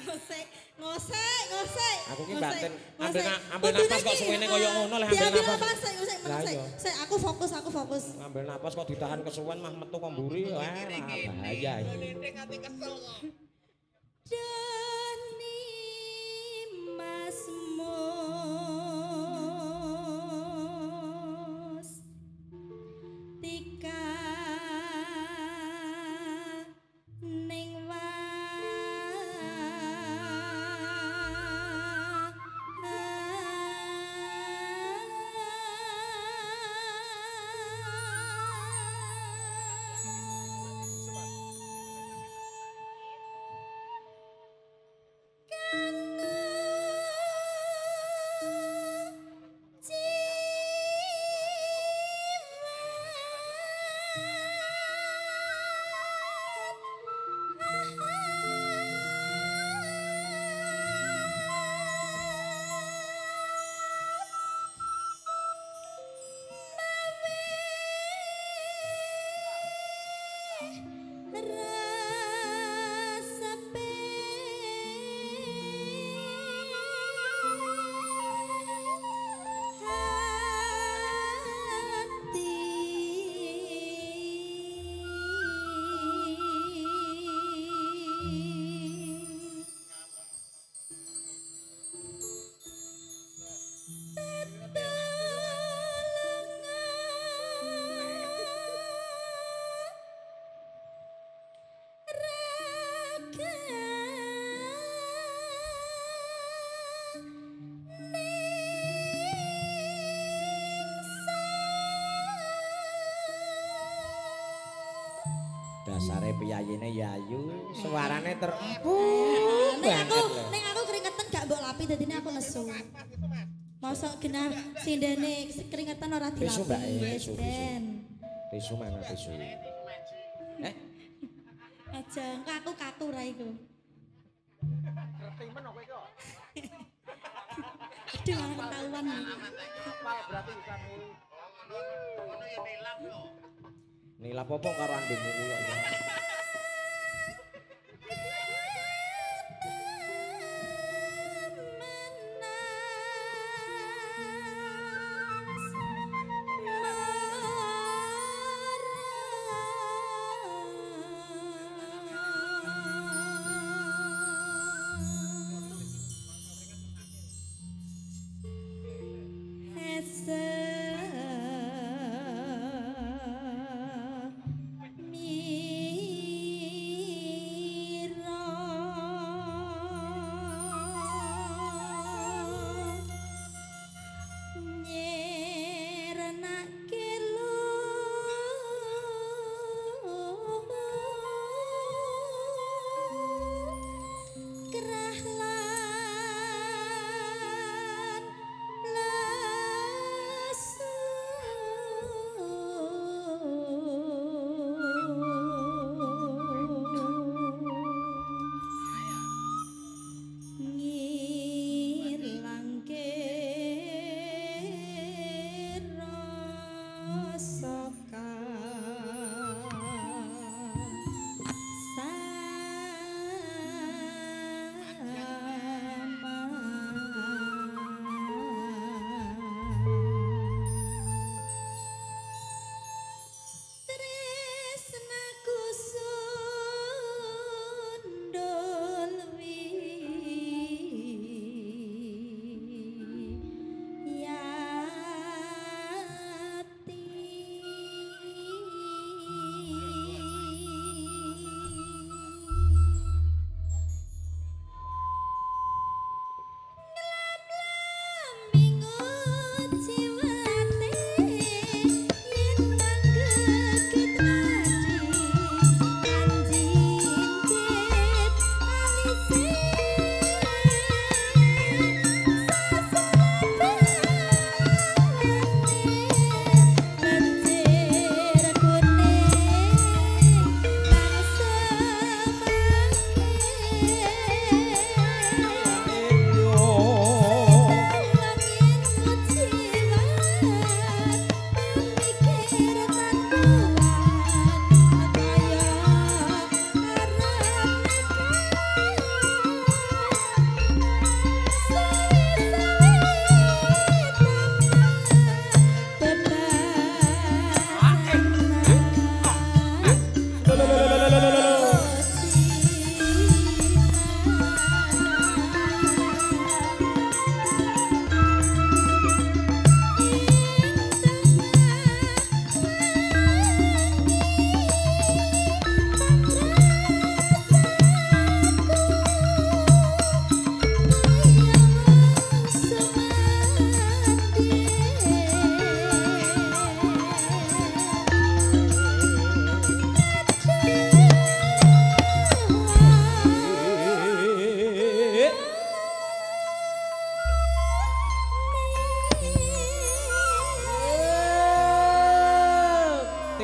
Ngosek, ngosek, ngosek. Aku ki batin ambil napas kok suwene koyo ngono leh ambil napas. Ngosek, ngosek. Sik, aku fokus, aku fokus. Ambil napas kok ditahan kesuwen mah metu kok mburi bahaya iki. Dani Masmus Tika ning Dasare piyayine Yayu, suarane terempuk banget. Ning aku keringetan gak mbok lapi dadine aku nesu. Mosok genah sindene keringetan ora dilapi. Tisu Mbak, tisu. Tisu mana tisu? Aja kaku-kaku ra iku. Retimen kowe kok. Aduh ketahuan. Berarti kamu ngono ya nilap yo. Nilap apa karo andengmu kuwi kok.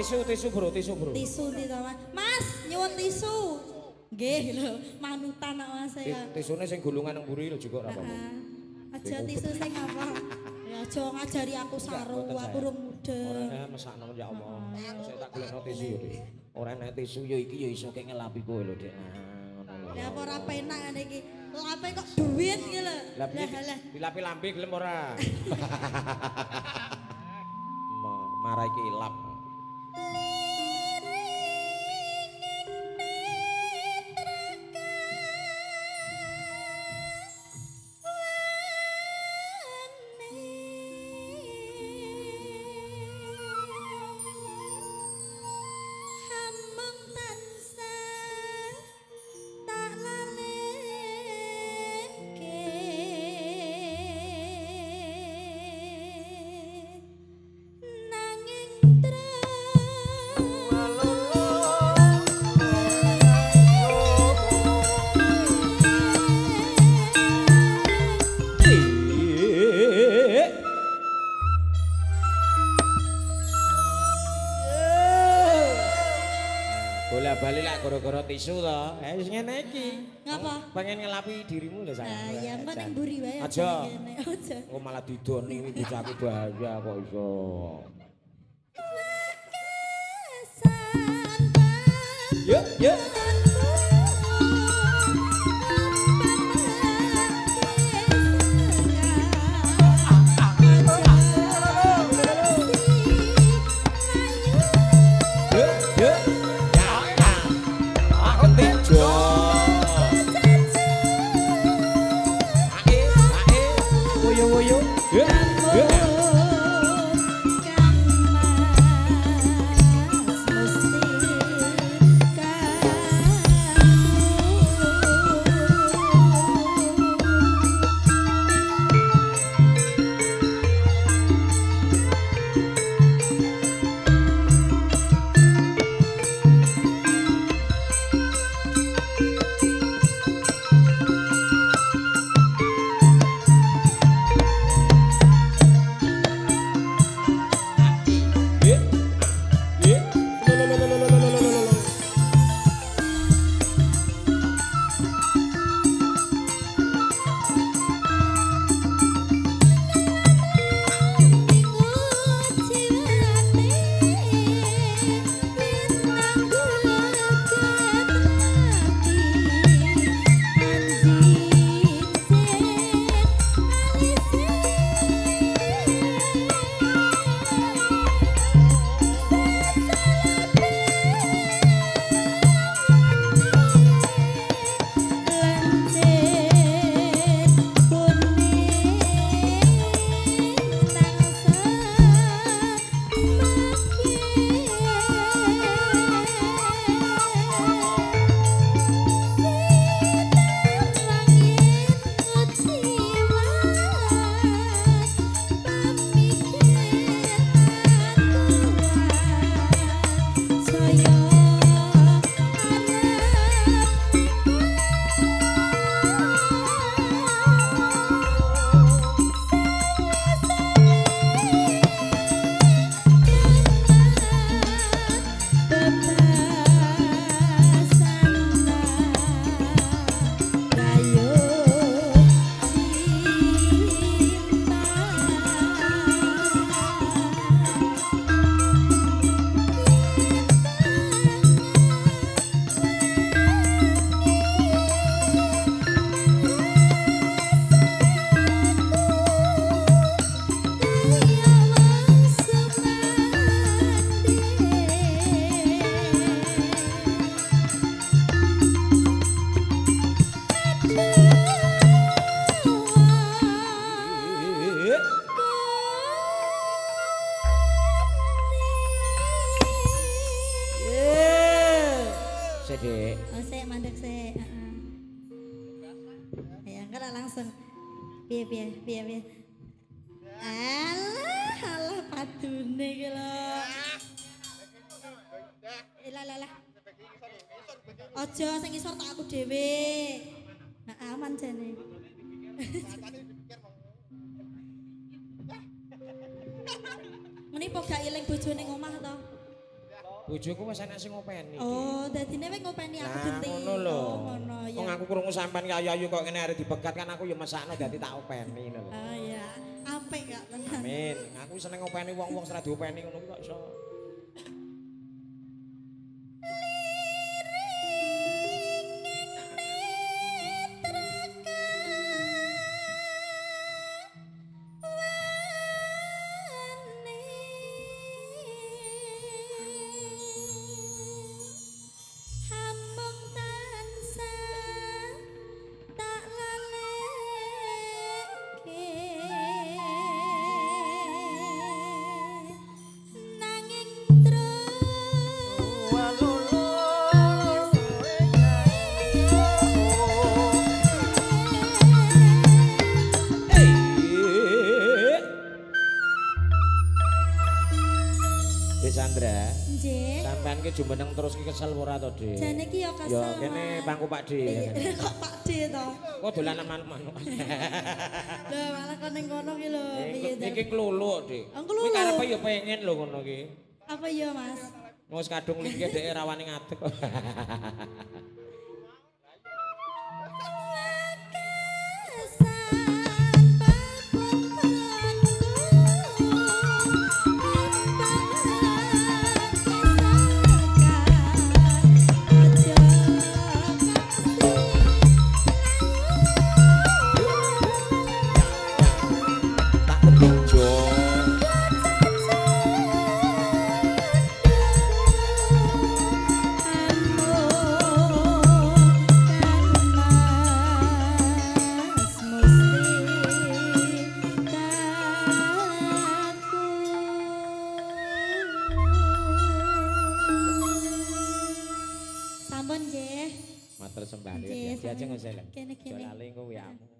tisu bro. Tisu ndi to, Mas, nyuwun tisu. Nggih lho, manutan kok Mas ya. Tisune sing gulungan nang mburi lho juga ora apa-apa. Aja tisu sing apa? Ya aja ngajari aku saru, aku rung mudeng. Ora mesakno ya Allah. Saya tak golekno tisu yo, Dik. Ora enek tisu yo iki yo iso kek ngelapi kowe lho, Dik. Ngono lho. Ya apa ora penak ngene iki. Lape kok duit iki lho. Lah dilapi lambe gelem ora? Marah iki lap. Bola-bali lak gara-gara tisu to. Wis ngene iki. Ngapa? Pengen ngelapi dirimu lho sayang. Ya mbak ning mburi wae. Aja. Aja. Kok malah didoni iki bocahku bahaya kok iso. Yuk. Dik. Oh, sik mandek sik, Ya, enggak langsung. Piye. Alah padune iki lho. Lah. Aja sing ngisor tak aku dhewe. Nah, aman jane. Meni po gak eling bojone ning omah to? Bojoku wis enek sing ngopeni. Oh, dadine wis ngopeni aku Nah, genti. ngono lho. Oh, ngono ya. Wong aku krungu sampean ki ayu-ayu kok ngene arep dibegat kan aku ya mesakno dadi tak openi ngono lho. Oh iya, apik gak tenan. Amin. Aku seneng ngopeni wong-wong sing ra diopeni ngono ki kok iso. Hambung tansah tak laleke nanging Sandra, nggih. sampean ki jumeneng terus ki kesel ora to, Dik? Jane ki ya kesel. Ya kene bangku Pak D. Kok Pak D to? Kok dolanan manuk-manuk. Lho malah kon ning kono ki lho. Piye to? Iki kluluk, Dik. Oh, kluluk. Kuwi karepe ya pengen lho ngono ki. Apa iya, Mas? Wis kadung linggih dhek rawani ngadeg. Tak bejo. Sampun nggih. Matur sembah Nggih, ya. Diajeng sampun. ngosel. Kene-kene. Lali engko wiyamu.